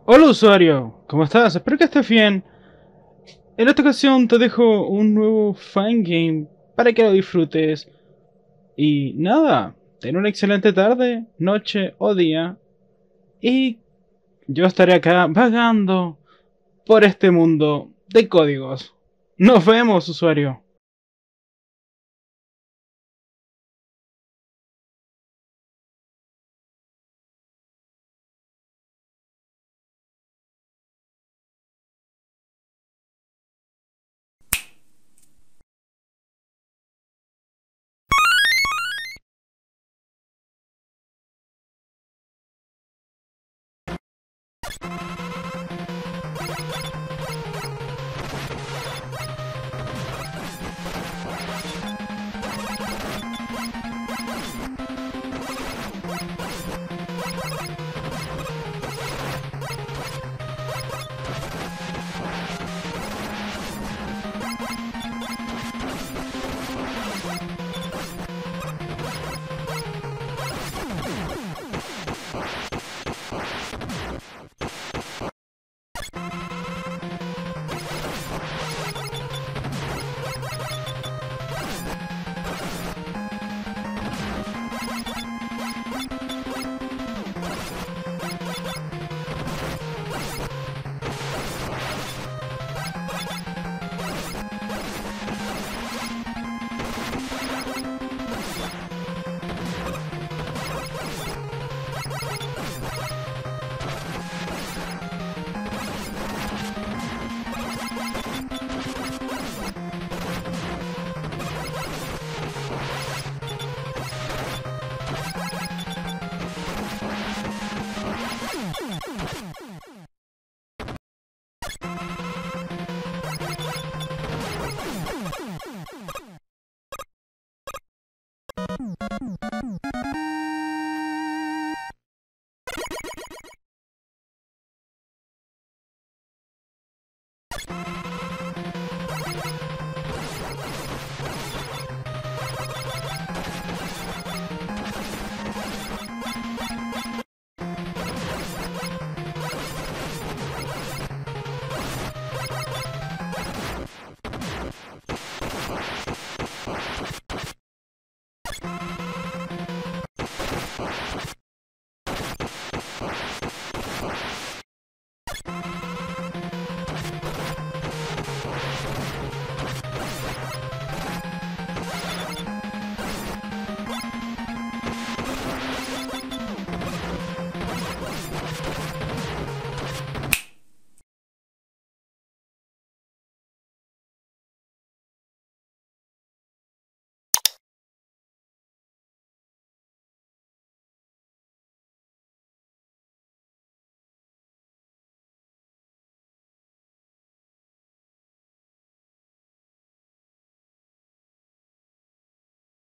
Hola usuario, ¿cómo estás? Espero que estés bien. En esta ocasión te dejo un nuevo fan game para que lo disfrutes. Y nada, ten una excelente tarde, noche o día. Y yo estaré acá vagando por este mundo de códigos. Nos vemos, usuario.